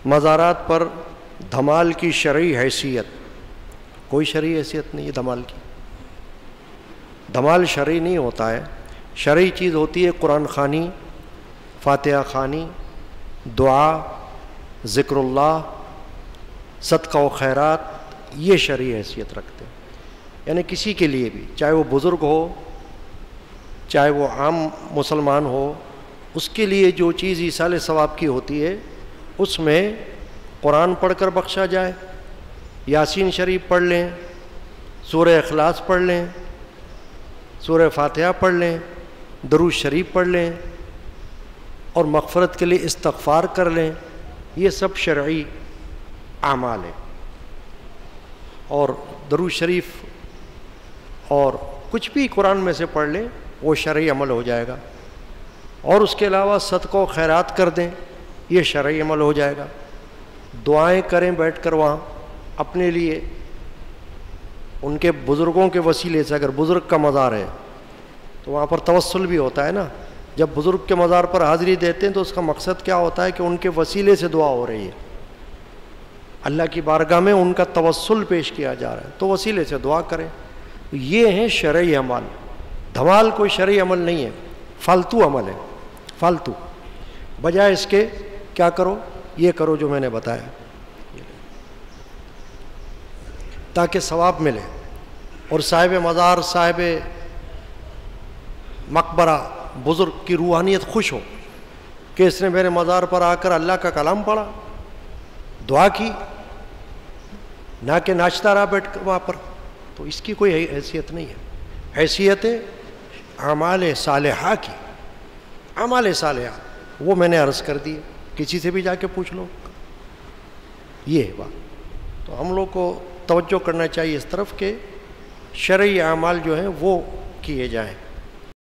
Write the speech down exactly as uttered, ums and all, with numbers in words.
مزارات پر دھمال کی شرعی حیثیت، کوئی شرعی حیثیت نہیں ہے دھمال کی. دھمال شرعی نہیں ہوتا ہے. شرعی چیز ہوتی ہے قرآن خوانی، فاتحہ خوانی، دعا، ذکر اللہ، صدقہ و خیرات، یہ شرعی حیثیت رکھتے ہیں. یعنی کسی کے لیے بھی، چاہے وہ بزرگ ہو چاہے وہ عام مسلمان ہو، اس کے لیے جو چیز ایصال ثواب کی ہوتی ہے اس میں قرآن پڑھ کر بخشا جائے، یاسین شریف پڑھ لیں، سورہ اخلاص پڑھ لیں، سورہ فاتحہ پڑھ لیں، درود شریف پڑھ لیں اور مغفرت کے لیے استغفار کر لیں، یہ سب شرعی اعمال ہیں. اور درود شریف اور کچھ بھی قرآن میں سے پڑھ لیں وہ شرعی عمل ہو جائے گا. اور اس کے علاوہ صدقہ و خیرات کر دیں، یہ شرعی عمل ہو جائے گا. دعائیں کریں بیٹھ کر وہاں اپنے لیے، ان کے بزرگوں کے وسیلے سے. اگر بزرگ کا مزار ہے تو وہاں پر توسل بھی ہوتا ہے نا. جب بزرگ کے مزار پر حاضری دیتے ہیں تو اس کا مقصد کیا ہوتا ہے کہ ان کے وسیلے سے دعا ہو رہی ہے، اللہ کی بارگاہ میں ان کا توسل پیش کیا جا رہا ہے، تو وسیلے سے دعا کریں. یہ ہیں شرعی عمل. دھمال کوئی شرعی عمل نہیں ہے، فالتو عمل ہے. فالتو بجائے اس کے کیا کرو، یہ کرو جو میں نے بتایا تاکہ ثواب ملے. اور صاحب مزار، صاحب مقبرہ، بزرگ کی روحانیت خوش ہو کہ اس نے میرے مزار پر آ کر اللہ کا کلام پڑھا، دعا کی، نہ کہ ناچتا رہا بیٹھ کر وہاں پر. تو اس کی کوئی حیثیت نہیں ہے. حیثیت اعمال صالحہ کی. اعمال صالحہ وہ میں نے عرض کر دی، کسی سے بھی جا کے پوچھ لو. یہ ہے بات. تو ہم لوگ کو توجہ کرنا چاہیے اس طرف کہ شرعی اعمال جو ہیں وہ کیے جائیں.